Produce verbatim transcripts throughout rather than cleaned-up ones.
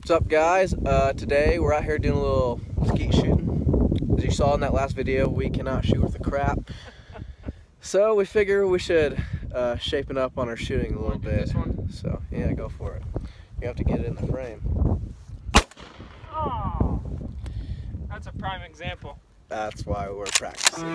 What's up, guys? Uh, today we're out here doing a little skeet shooting. As you saw in that last video, we cannot shoot worth a crap. So we figure we should uh, shapen up on our shooting a little bit. This one? So yeah, go for it. You have to get it in the frame. Oh, that's a prime example. That's why we're practicing.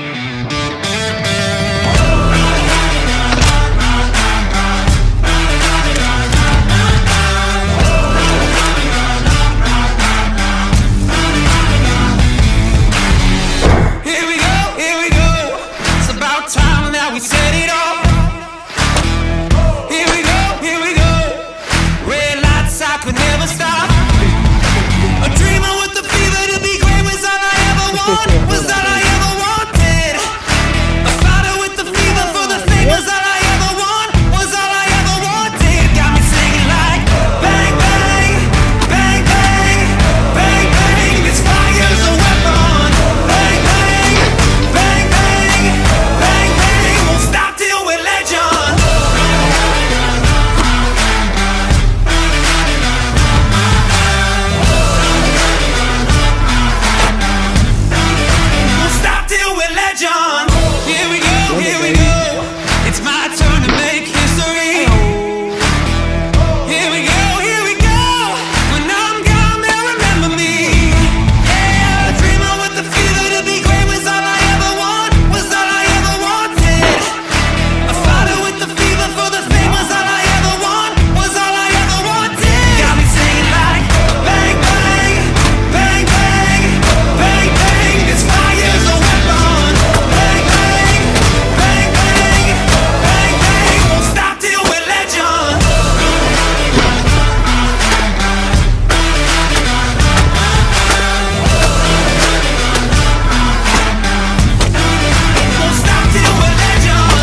We set it off. Here we go, here we go. Red lights, I could never stop. A dreamer with the fever to be great was all I ever wanted. Was all I ever wanted. A fighter with the fever for the thing was all I ever want. Was all I ever wanted. Got me singing like bang bang, bang bang, bang bang. This fire's a weapon. Bang bang, bang bang, bang bang. Won't stop till we're legend. Won't stop till we're legend. Here we go, here we go. It's my turn to make history. Here we go, here we go. When I'm gone, they'll remember me. Yeah, a dreamer with the fever to be great was all I ever want. Was all I ever wanted. A fighter with the fever for the fame was all I ever want. Was all I ever wanted. Got me singing like bang bang, bang bang, bang bang. This fire's a weapon. Bang bang, bang bang, bang bang. Won't stop till we're legend. Won't stop till we're legend.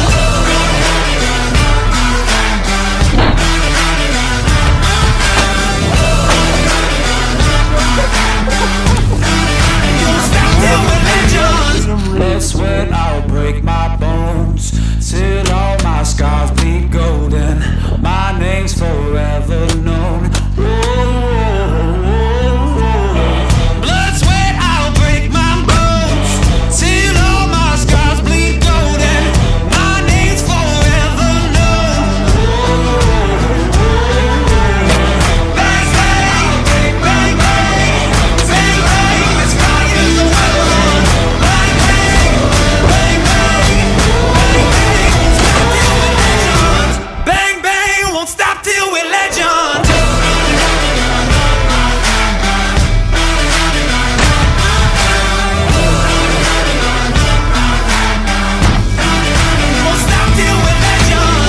Won't stop till we're legend. Blood, sweat, I'll break my bones till all my scars bleed golden. My name's forever known. Blood, sweat, I'll break my bones till all my scars bleed golden. My name's forever known. Bang bang, bang bang, bang bang. This fire's a weapon. Bang bang, bang bang, bang bang. Won't stop till we're legend. Bang bang, won't stop till we're legend. Won't stop till we're legend.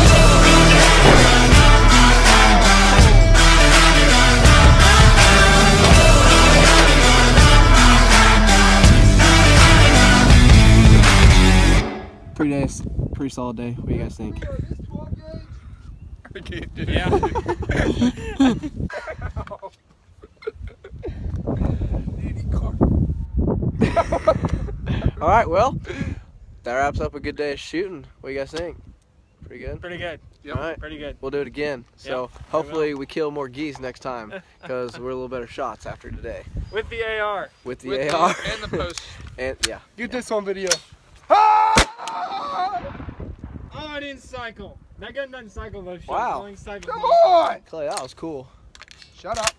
Pretty nice, pretty solid day. What do you guys think? I can't do it. Yeah. All right, well, that wraps up a good day of shooting. What do you guys think? Pretty good? Pretty good. All right, Pretty good. we'll do it again. So Yep, hopefully we kill more geese next time because we're a little better shots after today. With the A R. With the With A R. the- and the post. And yeah. Get this on video. Oh, I didn't cycle. That gun doesn't cycle though. Shit. Wow. It only cycles Come north. on! Clay, that was cool. Shut up.